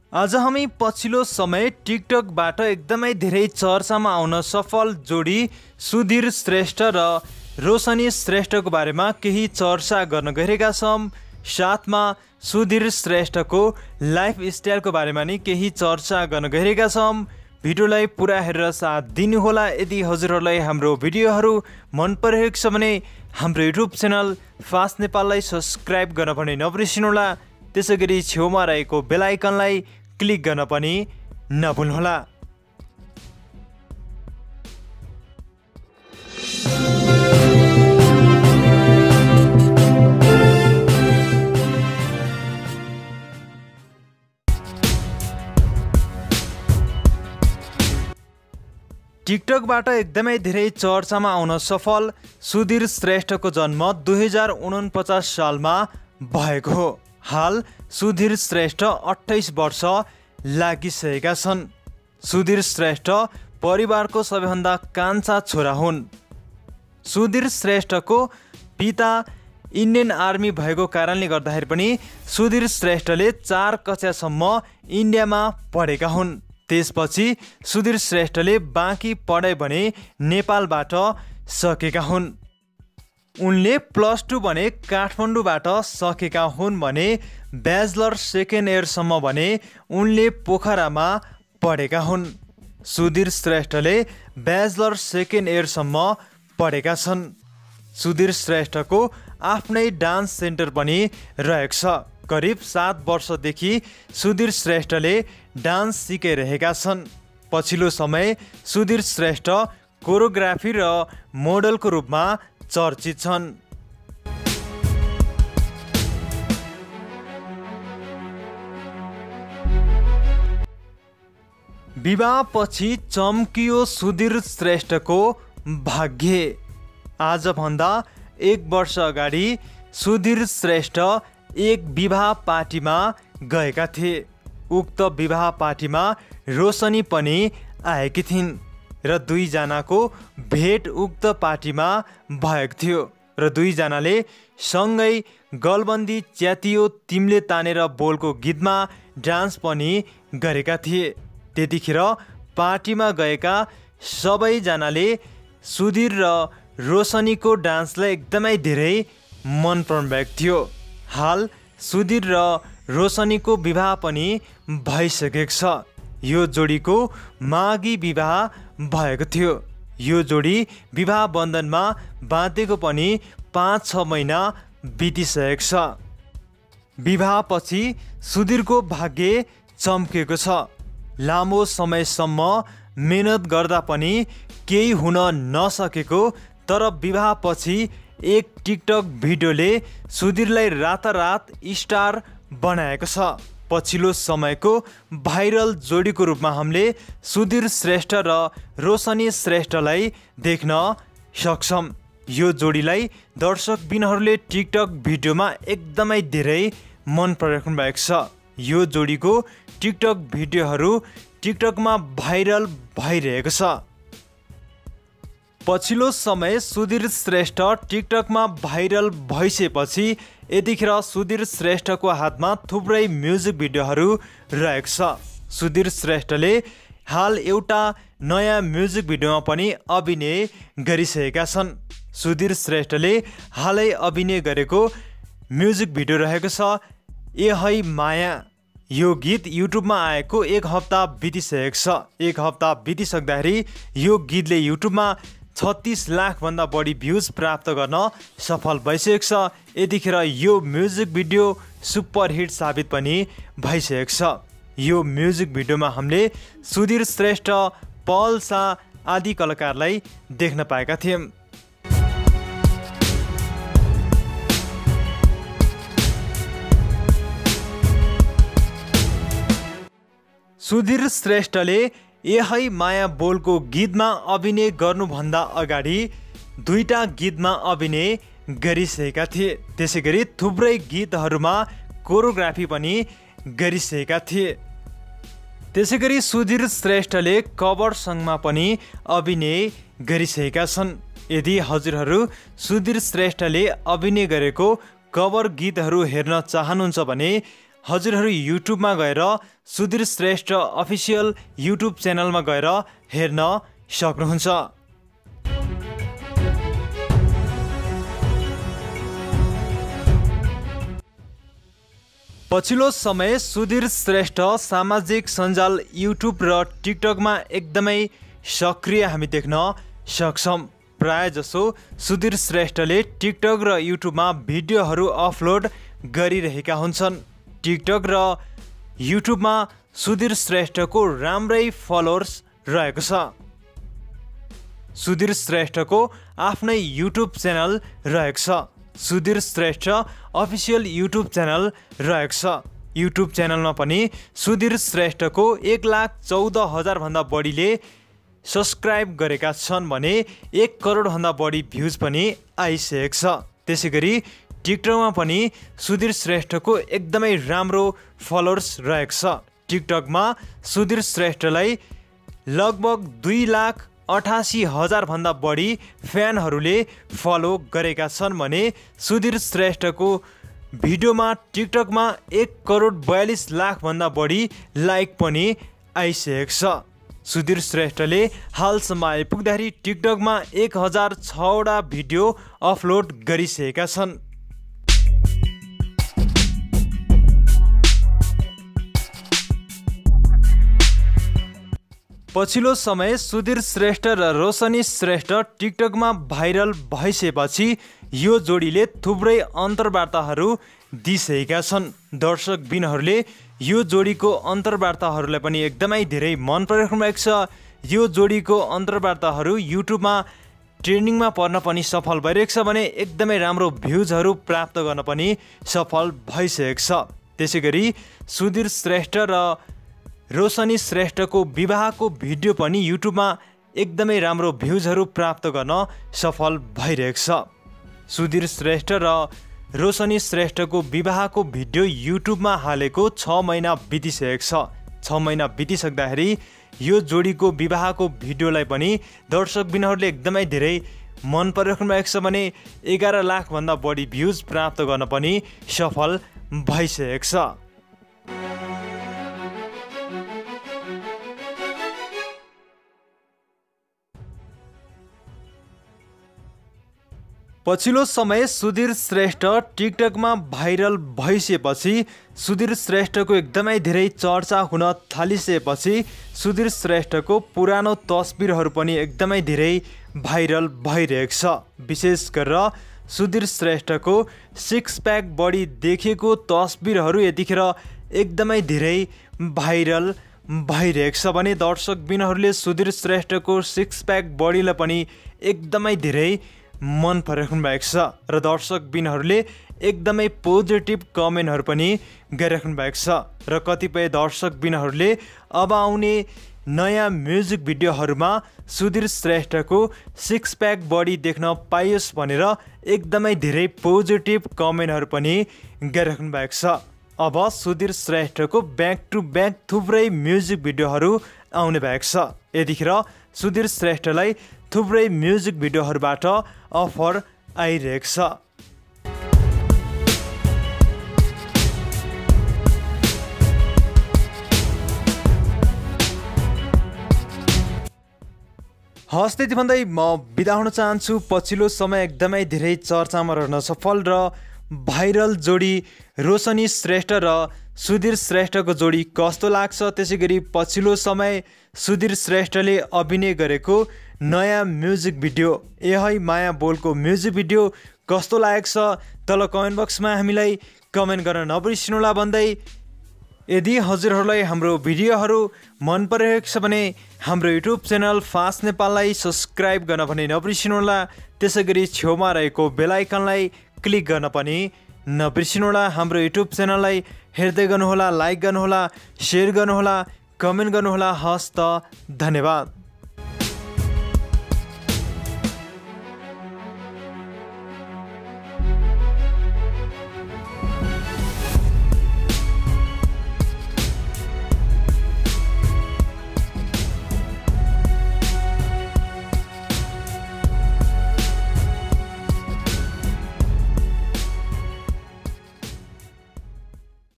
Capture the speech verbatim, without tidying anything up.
आज हामी पछिल्लो समय टिकटकबाट एकदमै धेरै चर्चामा आउन सफल जोडी सुधीर श्रेष्ठ र रोशनी श्रेष्ठको बारेमा केही चर्चा गर्न गइरहेका छौँ। साथमा सुधीर श्रेष्ठको लाइफस्टाइलको बारेमा नि केही चर्चा गर्न गइरहेका छौँ। भिडियोलाई पुरा हेरेर साथ दिनुहोला। यदि हजुरहरूलाई हाम्रो भिडियोहरू मन परेको छ भने हाम्रो युट्युब च्यानल फास्ट नेपाललाई सब्सक्राइब गर्न पनि नबिर्सिनुहोला। त्यसैगरी छेउमा रहेको बेल आइकनलाई क्लिक गर्न पनि नभुल्नुहोला। टिकटकबाट एकदमै धेरै चर्चामा आउन सफल सुधीर श्रेष्ठको जन्म दुई हजार उनपचास सालमा भएको हो। हाल सुधीर श्रेष्ठ अट्ठाइस वर्ष लागिसकेका छन्। सुधीर श्रेष्ठ परिवारको सबैभन्दा कान्छा छोरा हुन्। सुधीर श्रेष्ठको पिता इन्डियन आर्मी भएको कारणले गर्दाखेरि पनि सुधीर श्रेष्ठले चार कक्षासम्म इन्डियामा पढेका हुन्। त्यसपछि सुधीर श्रेष्ठले बाँकी पढाइ भने नेपालबाट सकेका हुन्। उनले प्लस टू भने काठमाडौँबाट सकेका हुन् भने ब्याचलर सेकेन्ड इयरसम्म भने उनले पोखरामा पढेका हुन्। सुधीर श्रेष्ठले ब्याचलर सेकेन्ड इयरसम्म पढेका छन्। सुधीर श्रेष्ठको आफ्नै डान्स सेन्टर पनि रहेको छ। करिब सात वर्षदेखि सुधीर श्रेष्ठले डान्स सिकाइरहेका छन्। पछिल्लो समय सुधीर श्रेष्ठ कोरियोग्राफी र मोडलको रूपमा चर्चित छन्। विवाहपछि चम्कियो सुधीर श्रेष्ठको भाग्य। आजभन्दा एक वर्ष अगाडि सुधीर श्रेष्ठ एक विवाह पार्टीमा गएका थिए। उक्त विवाह पार्टीमा रोशनी पनि आएकी थिइन् र दुईजनाको भेट उक्त पार्टीमा भएको थियो र दुईजनाले सँगै गलबन्दी च्यातियो तिमीले तानेर बोलको गीतमा डान्स पनि गरेका थिए। त्यतिखेर पार्टीमा गएका सबैजनाले सुधीर र रोशनीको डान्सलाई एकदमै धेरै मन पराउनुभएको थियो। हाल सुधीर र रोशनीको विवाह पनि भइसकेको छ। यो जोडीको माघी विवाह भएको थियो। यो जोडी विवाह बन्धनमा बाँधेको पनि पाँच छ महिना बितिसकेको छ। विवाहपछि सुधीरको भाग्य चम्केको छ। लामो समयसम्म मेहनत गर्दा पनि केही हुन नसकेको तर विवाहपछि एक टिकटक भिडियोले सुधीरलाई रातारात स्टार बनाएको छ। पछिल्लो समयको भाइरल जोडीको रूपमा हामीले सुधीर श्रेष्ठ र रोशनी श्रेष्ठलाई देख्न सक्छौँ। यो जोडीलाई दर्शकबिनहरूले टिकटक भिडियोमा एकदमै धेरै मन पराउनु भएको छ। यो जोडीको टिकटक भिडियोहरू टिकटकमा भाइरल भइरहेको छ। पछिल्लो समय सुधीर श्रेष्ठ टिकटकमा भाइरल भइसकेपछि यतिखेर सुधीर श्रेष्ठको हातमा थुप्रै म्युजिक भिडियोहरू रहेको छ। सुधीर श्रेष्ठले हाल एउटा नयाँ म्युजिक भिडियोमा पनि अभिनय गरिसकेका छन्। सुधीर श्रेष्ठले हालै अभिनय गरेको म्युजिक भिडियो रहेको छ ए है माया। यो गीत युट्युबमा आएको एक हप्ता बितिसकेको छ। एक हप्ता बितिसक्दाखेरि यो गीतले युट्युबमा छत्तीस लाखभन्दा बढी भ्युज प्राप्त गर्न सफल भइसकेको छ। यतिखेर यो म्युजिक भिडियो सुपरहिट साबित पनि भइसकेको छ। यो म्युजिक भिडियोमा हामीले सुधीर श्रेष्ठ, पल शाह आदि कलाकारलाई देख्न पाएका थियौँ। सुधीर श्रेष्ठले ए है माया बोलको गीतमा अभिनय गर्नुभन्दा अगाडि दुईटा गीतमा अभिनय गरिसकेका थिए। त्यसै गरी थुप्रै गीतहरूमा कोरियोग्राफी पनि गरिसकेका थिए। त्यसै गरी सुधीर श्रेष्ठले कभर सङ्गमा पनि अभिनय गरिसकेका छन्। यदि हजुरहरू सुधीर श्रेष्ठले अभिनय गरेको कभर गीतहरू हेर्न चाहनुहुन्छ भने हजुरहरू युट्युबमा गएर सुधीर श्रेष्ठ अफिसियल युट्युब च्यानलमा गएर हेर्न सक्नुहुन्छ। पछिल्लो समय सुधीर श्रेष्ठ सामाजिक सञ्जाल युट्युब र टिकटकमा एकदमै सक्रिय हामी देख्न सक्छौँ। प्राय जसो सुधीर श्रेष्ठले टिकटक र युट्युबमा भिडियोहरू अपलोड गरिरहेका हुन्छन्। टिकटक र युट्युबमा सुधीर श्रेष्ठको राम्रै फलोअर्स रहेको छ। सुधीर श्रेष्ठको आफ्नै युट्युब च्यानल रहेको छ। Sudhir Shrestha official YouTube channel रहेको छ। युट्युब च्यानलमा पनि सुधीर श्रेष्ठको एक लाख चौध हजारभन्दा बढीले सब्सक्राइब गरेका छन् भने एक करोडभन्दा बढी भ्युज पनि आइसकेको छ। त्यसै गरी टिकटकमा पनि सुधीर श्रेष्ठको एकदमै राम्रो फलोअर्स रहेको छ। टिकटकमा सुधीर श्रेष्ठलाई लगभग दुई लाख अठासी हजारभन्दा बढी फ्यानहरूले फलो गरेका छन् भने सुधीर श्रेष्ठको भिडियोमा टिकटकमा एक करोड बयालिस लाखभन्दा बढी लाइक पनि आइसकेको छ। सुधीर श्रेष्ठले हालसम्म आइपुग्दाखेरि टिकटकमा एक हजार छवटा भिडियो अपलोड गरिसकेका छन्। पछिल्लो समय सुधीर श्रेष्ठ र रोशनी श्रेष्ठ टिकटकमा भाइरल भइसकेपछि यो जोडीले थुप्रै अन्तर्वार्ताहरू दिइसकेका छन्। दर्शकबिनहरूले यो जोडीको अन्तर्वार्ताहरूलाई पनि एकदमै धेरै मन परिराख्नु भएको छ। यो जोडीको अन्तर्वार्ताहरू युट्युबमा ट्रेन्डिङमा पर्न पनि सफल भइरहेको छ भने एकदमै राम्रो भ्युजहरू प्राप्त गर्न पनि सफल भइसकेको छ। त्यसै गरी सुधीर श्रेष्ठ र रोशनी श्रेष्ठको विवाहको भिडियो पनि युट्युबमा एकदमै राम्रो भ्युजहरू प्राप्त गर्न सफल भइरहेको छ। सुधीर श्रेष्ठ र रोशनी श्रेष्ठको विवाहको भिडियो युट्युबमा हालेको छ महिना बितिसकेको छ। छ महिना बितिसक्दाखेरि यो जोडीको विवाहको भिडियोलाई पनि दर्शकबिनहरूले एकदमै धेरै मन परिराख्नु भएको छ भने एघार लाखभन्दा बढी भ्युज प्राप्त गर्न पनि सफल भइसकेको छ। पछिल्लो समय सुधीर श्रेष्ठ टिकटकमा भाइरल भइसकेपछि सुधीर श्रेष्ठको एकदमै धेरै चर्चा हुन थालिसकेपछि सुधीर श्रेष्ठको पुरानो तस्बिरहरू पनि एकदमै धेरै भाइरल भइरहेको छ। विशेष गरेर सुधीर श्रेष्ठको सिक्स प्याक बडी देखेको तस्बिरहरू यतिखेर एकदमै धेरै भाइरल भइरहेको छ भने दर्शकबिनहरूले सुधीर श्रेष्ठको सिक्स प्याक बडीलाई पनि एकदमै धेरै मन परिराख्नु भएको छ र दर्शकबिनहरूले एकदमै पोजिटिभ कमेन्टहरू पनि गरिराख्नु भएको छ र कतिपय दर्शकबिनहरूले अब आउने नयाँ म्युजिक भिडियोहरूमा सुधीर श्रेष्ठको सिक्स प्याक बडी देख्न पाइयोस् भनेर एकदमै धेरै पोजिटिभ कमेन्टहरू पनि गरिराख्नु भएको छ। अब सुधीर श्रेष्ठको ब्याक टु ब्याक थुप्रै म्युजिक भिडियोहरू आउने भएको छ। यतिखेर सुधीर श्रेष्ठलाई थुप्रै म्युजिक भिडियोहरूबाट अफर आइरहेको छ। हस् त्यति भन्दै म बिदा हुन चाहन्छु। पछिल्लो समय एकदमै धेरै चर्चामा रहन सफल र भाइरल जोडी रोशनी श्रेष्ठ र सुधीर श्रेष्ठको जोडी कस्तो लाग्छ, त्यसै गरी पछिल्लो समय सुधीर श्रेष्ठले अभिनय गरेको नयाँ म्युजिक भिडियो ए है माया बोलको म्युजिक भिडियो कस्तो लागेको छ तल कमेन्ट बक्समा हामीलाई कमेन्ट गर्न नबिर्सिनुहोला भन्दै यदि हजुरहरूलाई हाम्रो भिडियोहरू मन परिरहेको छ भने हाम्रो युट्युब च्यानल फास्ट नेपाललाई सब्सक्राइब गर्न पनि नबिर्सिनुहोला। त्यसै गरी छेउमा रहेको बेल आइकनलाई क्लिक गर्न पनि नबिर्सिनुहोला। हाम्रो युट्युब च्यानललाई हेर्दै गर्नुहोला, लाइक गर्नुहोला, सेयर गर्नुहोला, कमेन्ट गर्नुहोला। हस्त धन्यवाद।